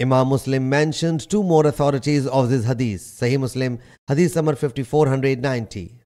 Imam Muslim mentioned two more authorities of this hadith. Sahih Muslim Hadith number 5490.